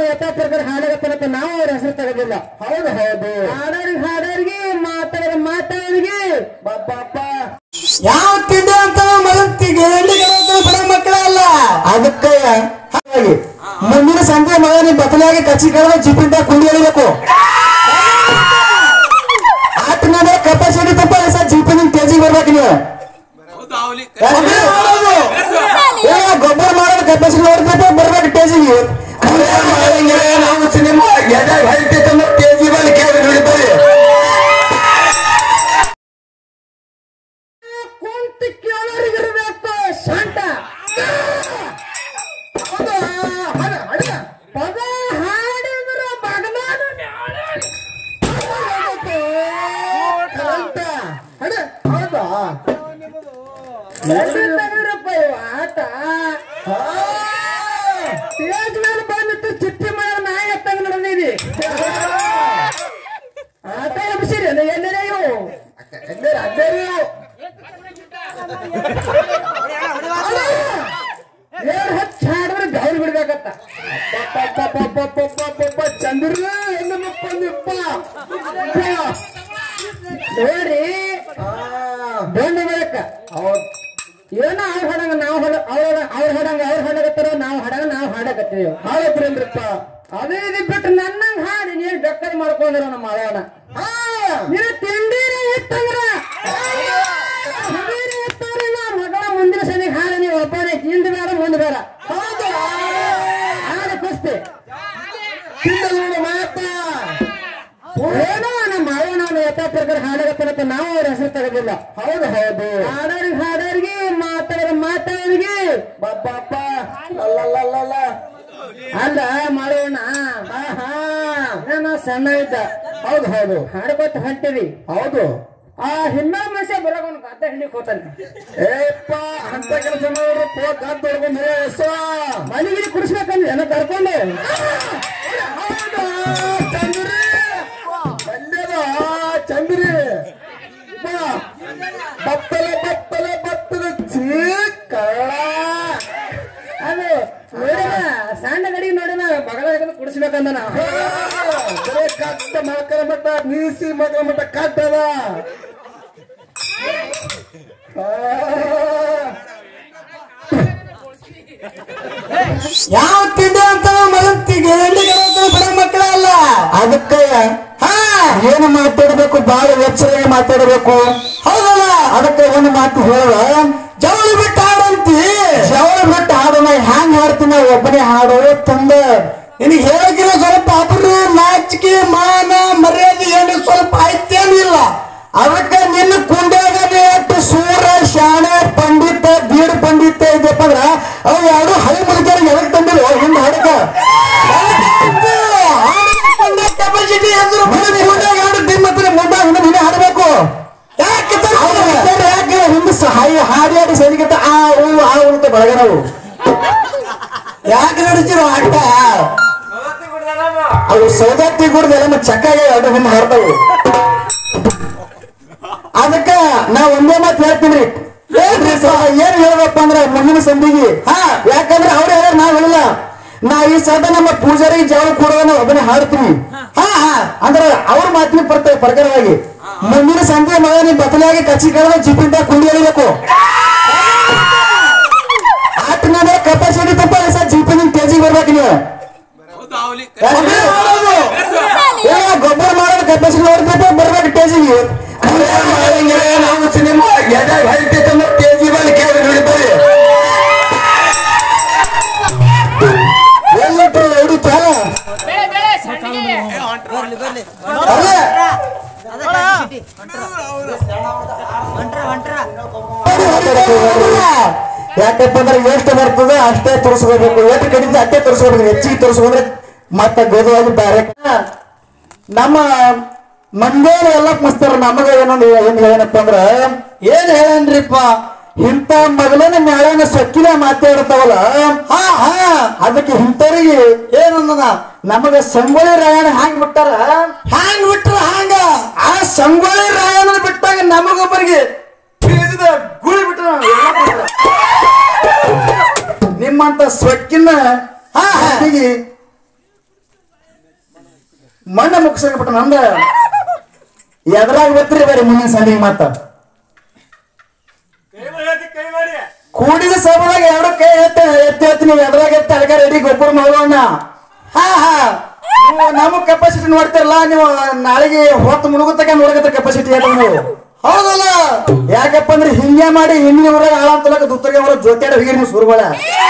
ಯಥಾ ಪ್ರಕಾರ ಹಾಡಾಗತ್ತನಂತ ನಾವು ಅವ್ರ ಹೆಸರು ತಗೋದಿಲ್ಲ. ಹೌದು ಹೌದು. ಹಾಡೋರಿಗೆ ಮಾತಾಡೋರಿಗೆ ಬಾಪ ಯಾವ ತಿಂಡಿ ಅಂತ ಮಗತ್ತಿಗೆ ಬಡ ಮಕ್ಕಳಲ್ಲ. ಅದಕ್ಕೆ ಹಾಗಾಗಿ ಮುಂದಿನ ಸಂಜೆ ಮಗನಿ ಬದಲಾಗಿ ಕಚ್ಚಿ ಕಳೆದ ಜಿಪ್ಪಿಂದ ಕುಂಡಿ ಎಳಿಬೇಕು. ಆತನ ಕೆಪಾಸಿಟಿ ತಪ್ಪ ಜಿಪ್ಪಿನ ತೇಜಿಗೆ ಬರ್ಬೇಕು ನೀವು. ಗೊಬ್ಬರ ಮಾಡೋದು ಕೆಪಾಸಿಟಿ ನೋಡ್ಬೇಕು ಬರ್ಬೇಕು ಟೇಜಿಗೆ. ನಾವು ಸಿನಿಮಾ ತೇಜಿ ಬಂದು ಕೇಳಿ ನೋಡಿದ್ದೀವಿ. ಕುಂತು ಕೇಳೋರಿಗಿರ್ಬೇಕು ಶಾಂತ. ಪದ ಹಾಡಿದ್ರ ಬಗಲಾನ ಹೌದಾ ಆಟ ಸ್ಟೇಜ್ ಮೇಲೆ ಬಂದಿತ್ತು ಚಿಟ್ಟಿ ಮೇಲೆ ನಾಯಿ ಎತ್ತಂಗ ನಡೆದಿದೆ. ಆಟ ಎಬ್ಸಿರಿ ಎಲ್ಲರೇ ಹಚ್ಚ ಹಾಡಿದ್ರೆ ಗೌರಿ ಬಿಡ್ಬೇಕತ್ತ. ಚಂದ್ರ ಹೆಣ್ಣಪ್ಪ ನೋಡ್ರಿ ಬಂದ ಬೇಕ. ಏನೋ ಅವ್ರ ಹಾಡಂಗ ನಾವು ಅವ್ರ ಹಾಡಂಗ ಅವ್ರ ಹಾಡಕತ್ತಾರ, ನಾವು ಹಾಡಂಗ ನಾವು ಹಾಡಕತ್ತೀವಿ. ಹಾಡತ್ರೇನ್ರಿಪ್ಪ ಅದೇ ಇದು ಬಿಟ್ಟು ನನ್ನಂಗ ಹಾಡಿ ನೀನ್ ಬೆಕ್ಕದ ಮಾಡ್ಕೊಂಡ್ರ ನಮ್ಮ ಮಾಳವನ. ನೀನು ತಿಂಡಿನೇ ಇತ್ತಂದ್ರ ಮಗಳ ಮುಂದಿನ ಸನಿಗೆ ಹಾಡ ನೀವು ಒಬ್ಬನೇ ಹಿಂದ್ ಬೇಡ ಮುಂದೆ ಬೇಡ. ಹೌದು ಹಾಡ ಕುಸ್ತಿ ಮಾತ ಏನೋ ನಮ್ಮ ಮಾಳವನ ಯಥಾ ಪ್ರಕಾರ ಹಾಡಕತ್ತಾರಂತ ನಾವು ಅವ್ರ ಹೆಸರು ತಗೋದಿಲ್ಲ. ಹೌದು ಹೌದು. ಹಾಡೋರಿಗೆ ಮಾತಾಡೋರಿಗೆ ಬಾಪ ಅಲ್ಲ ಮಾಡೋಣ. ಏನೋ ಸಣ್ಣ ಇದ್ದ. ಹೌದು ಹೌದು. ಹಾಡ್ಕೊತ ಹೊಂಟಿವಿ. ಹೌದು. ಆ ಹಿನ್ನ ಮನುಷ್ಯ ಬರೋನು ಗದ್ದ ಹಿಂಡಿ ಹೋತಾನೆ. ಏಪ್ಪ ಅಂತ ಕೆಲಸ ನೋಡ್ರಪ್ಪ ಗದ್ದ ಹೊಡ್ಕೊಂಡು ಮನೆಗಿರಿ ಕುಡಿಸ್ಬೇಕಂದ್ರೆ ಏನೋ ಕರ್ಕೊಂಡು ಚಂದ್ರಿ ಬಂದದ ಚಂದ್ರಿ ಬತ್ತಲ ಚೀಕಳ ಅದು ನೋಡಿನ ಸಣ್ಣ ಗಡಿ ನೋಡಿನ ಬಗಲ ಕುಡಿಸ್ಬೇಕಂದ ನಾವು ಬರೇ ಕಟ್ಟ ಮಕ್ಕಳ ಮಟ್ಟ ನೀಸಿ ಮಕ್ಕಳ ಮಟ್ಟ ಕಟ್ಟದ. ಯಾವ ತಿಂಡಿ ಅಂತ ಮಗತ್ತಿಗೆ ಬಡ ಮಕ್ಕಳಲ್ಲ. ಅದಕ್ಕೆ ಏನು ಮಾತಾಡಬೇಕು ಬಾಳ ಎಚ್ಚರಿಕೆ ಮಾತಾಡಬೇಕು. ಹೌದಲ್ಲ. ಅದಕ್ಕೆ ಒಂದು ಮಾತು ಹೇಳ ಜವಳಿ ಬಿಟ್ಟು ಹಾಡಂತಿ. ಜವಳಿ ಬಿಟ್ಟು ಹಾಡು ನಾ ಹ್ಯಾಂಗ್ ಹಾಡ್ತೀನಿ ಒಬ್ಬನೇ ಹಾಡು ತಂದ ನಿನಗೆ ಹೇಳಕಿರೋ ಸ್ವಲ್ಪ ಅಬ್ರು ನಾಚಿಕೆ ಮಾನ ಮರ್ಯಾದೆ ಏನು ಸ್ವಲ್ಪ ಆಯ್ತೇನಿಲ್ಲ. ಅದಕ್ಕೆ ನಿನ್ನ ಕುಂಡ್ಯಾಗ ಎಷ್ಟು ಸೂರ ಶಾಣೆ ಪಂಡಿತ ಬೀಡ್ ಪಂಡಿತ ಇದಪ್ಪ ಅಂದ್ರ ಅವು ಎರಡು ಹೈ ಮುದುಕರ ಎದಕ್ ತಂದಿಲ್ಲ ಹಿಂದೆ ಹಾಡಕ ಕೆಪಾಸಿಟಿ ಮುಂದೆ ಹಾಡಬೇಕು. ಯಾಕೆ ಹಿಂದೆ ಹಾಡಿ ಹಾಡಿ ಸೈನಿಕ ಅಂತ ಬಳಗ ನಾವು ಯಾಕೆ ನಡೆಸಿರೋ ಆಟ ಅವು ಸೌದತ್ತಿ ಗುಡ್ದೆಲ್ಲ ಚಕ್ಕಾಗಿ ಎರಡು ಹಿಂದೆ ಹಾಡ್ತಾವು. ಅದಕ್ಕ ನಾ ಒಂದೇ ಮಾತು ಹೇಳ್ತೀನಿ. ಏನ್ ಹೇಳ್ಬೇಕಪ್ಪ ಅಂದ್ರ ಮುಂದಿನ ಸಂಧಿಗೆ ಯಾಕಂದ್ರೆ ಅವ್ರು ಹೇಳ ನಾವ್ ಹೇಳಿಲ್ಲ. ನಾ ಈ ಸದ ನಮ್ಮ ಪೂಜಾರಿಗೆ ಜವಳಿ ಕೊಡುವ ಒಬ್ಬನೇ ಹಾಡ್ತೀವಿ. ಅಂದ್ರೆ ಅವ್ರ ಮಾತಿನ ಪ್ರಕಾರವಾಗಿ ಮುಂದಿನ ಸಂಜೆ ಮಗನಿ ಬದಲಾಗಿ ಕಚ್ಚಿ ಕಳೆದ ಜಿಪ್ಪಿಂದ ಕುಂಡಿ ಎಳಿಬೇಕು. ಆತನ ಕೆಪಾಸಿಟಿ ತಪ್ಪ ಜಿಪ್ಪಿನ ತೇಜಿಗೆ ಬರ್ಬೇಕು ನೀವು. ಗೊಬ್ಬರ ಮಾಡೋದು ಕೆಪಾಸಿಟಿ ನೋಡ್ಬೇಕು ಬರ್ಬೇಕು ಟೇಜಿಗೆ. ನಾವು ಸಿನಿಮಾ ತೇಜಿ ಬಂದು ಕೇಳಿ ನೋಡಿದ್ದೀವಿ. ಯಾಕಪ್ಪ ಅಂದ್ರೆ ಎಷ್ಟು ಬರ್ತದ ಅಷ್ಟೇ ತೋರಿಸ್ಕೋಬೇಕು. ಎಷ್ಟು ಕಡಿಮೆ ಅಷ್ಟೇ ತೋರಿಸ್ಕೋಬೇಕು. ಹೆಚ್ಚಿಗೆ ತೋರಿಸ್ಕೊಂಡ್ರೆ ಮತ್ತೆ ಗೋಧವಾಗಿ ಬೇರೆ. ನಮ್ಮ ಮಂದೇರು ಎಲ್ಲ ಮಸ್ತಾರ. ನಮಗ ಏನೊಂದು ಏನ್ ಹೇಳನಪ್ಪ ಅಂದ್ರ ಏನ್ ಹೇಳನ್ರಿಪ್ಪ ಇಂಥ ಮೊದಲನೇ ಮ್ಯಾಳನ ಸೊಕ್ಕಿನ ಮಾತಾಡ್ತಾವಲ್ಲ ಅದಕ್ಕೆ ಇಂಥವ್ರಿಗೆ ಏನಂದ ನಮಗ ಸಂಗೊಳ್ಳಿ ರಾಯಣ್ಣ ಹ್ಯಾಂಗ್ ಬಿಟ್ಟಾರ ಹಂಗ ಆ ಸಂಗೊಳ್ಳಿ ರಾಯಣ್ಣ ಬಿಟ್ಟಾಗ ನಮಗೊಬ್ಬರಿಗೆ ಗುಳಿ ಬಿಟ್ಟ. ನಿಮ್ಮಂತ ಸೊಕ್ಕಿನ ಮಣ್ಣ ಮುಗಿಸ್ಬಿಟ್ಟ ನಂದ ಎದ್ರಾಗ ಬರ್ತೀರಿ ಬೇರೆ ಮುಂದಿನ ಸಂದಿಗೆ ಮಾತ ಕೂಡಿದ ಸಭೆದಾಗ ಎರಡು ಕೈ ಎತ್ತಿ ನೀವು ಎದ್ರಾಗ ಎತ್ತಿ ಅಡ್ಗ ರೆಡಿ ಗೊಬ್ಬರ ಮಾಡೋಣ ಹಾ ನೀವು ನಮ್ಮ ಕೆಪಾಸಿಟಿ ನೋಡ್ತಿರಲ್ಲ ನೀವು ನಾಳೆಗೆ ಹೊತ್ತು ಮುಳುಗುತ್ತಾಗ ನೋಡಕತ್ತ ಕೆಪಾಸಿಟಿ ನೀವು ಹೌದಲ್ಲ ಯಾಕಪ್ಪ ಅಂದ್ರೆ ಹಿಂಗೆ ಮಾಡಿ ಹಿಂದಿನ ಊರಾಗ ಆಳ ಅಂತಲಕ ದುತ್ತರಿಗೆ ಅವರ ಜೊತೆಯಾಡ ಹೋಗಿರಿ ನೀವು ಸುರುಗಳ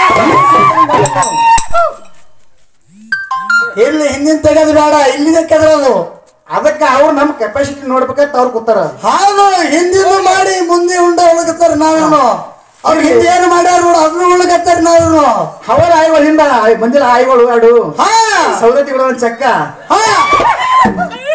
ಇಲ್ಲಿ ಹಿಂದಿನ ತೆಗೆದು ಬೇಡ ಇಲ್ಲಿಗೆ ಕೆದರದು ಅದಕ್ಕೆ ಅವ್ರು ನಮ್ ಕೆಪಾಸಿಟಿ ನೋಡ್ಬೇಕಂತ ಅವ್ರು ಕೂತಾರ ಹೌದು ಹಿಂದಿನ ಮಾಡಿ ಮುಂದೆ ಉಂಡ ಉಳಗತ್ತಾರ ನಾವೇನು ಅವ್ರು ಹಿಂದೆ ಏನು ಮಾಡ್ಯಾರ ನೋಡು ಅದನ್ನ ಉಳಗತ್ತಾರ ನಾವೇನು ಅವರ ಆಯ್ಗಳು ಹಿಂದ ಬಂದಿಲ್ಲ ಆಯ್ಗಳು ಎರಡು ಸೌದತ್ತಿಗಳು ಒಂದ್ ಚಕ್ಕ